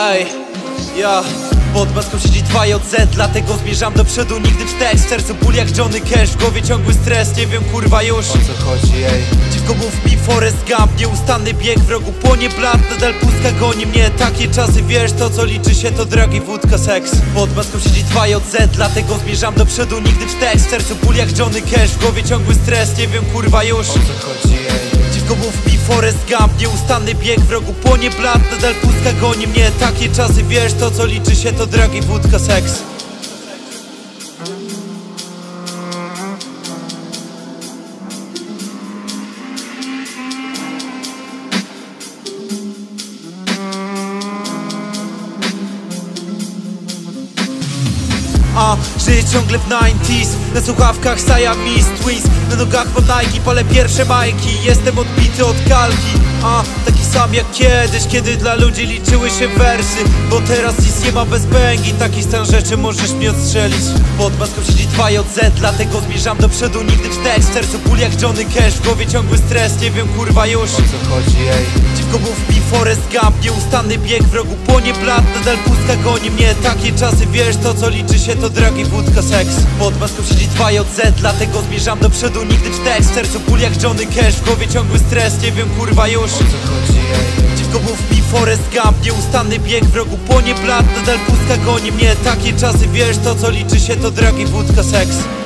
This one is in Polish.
Ej, ja pod maską siedzi 2JZ, dlatego zmierzam do przodu, nigdy wstecz. W sercu ból jak Johhny Cash, w głowie ciągły stres, nie wiem kurwa już o co chodzi, ej. Dziwko mów mi Forest Gump, nieustanny bieg, wrogu płonie blat, nadal pustka goni mnie. Takie czasy, wiesz, to co liczy się to drogi, wódka, seks. Pod maską siedzi 2JZ, dlatego zmierzam do przodu, nigdy wstecz. W sercu ból jak Johhny Cash, w głowie ciągły stres, nie wiem kurwa już o co chodzi, ej. Dziwko mów mi Forest Gump, nieustanny bieg, wrogu płonie blat, nadal pustka goni mnie. Takie czasy, wiesz, to co liczy się to drogi, wódka, seks. Żyję ciągle w 90s, na słuchawkach Siamese Twins, na nogach mam Nike, palę pierwsze majki, jestem odbity od kalki. Taki sam jak kiedyś, kiedy dla ludzi liczyły się wersy, bo teraz nic nie ma bez pęgi, taki stan rzeczy możesz mi odstrzelić. Pod maską siedzi 2JZ, dlatego zmierzam do przodu, nigdy wstecz. W sercu ból jak Johhny Cash, w głowie ciągły stres, nie wiem kurwa już o co chodzi, ej. Dziwko mów mi Forest Gump, nieustanny bieg, wrogu płonie blat, nadal pustka goni mnie. Takie czasy, wiesz, to co liczy się to drogi, wódka, seks. Pod maską siedzi 2JZ, dlatego zmierzam do przodu, nigdy wstecz. W sercu ból jak Johhny Cash, w głowie ciągły stres, nie wiem kurwa już o co chodzi, ej. Dziwko mów mi Forest Gump, nieustanny bieg, wrogu płonie blat, nadal pustka goni mnie. Takie czasy, wiesz, to co liczy się to drogi, wódka, seks.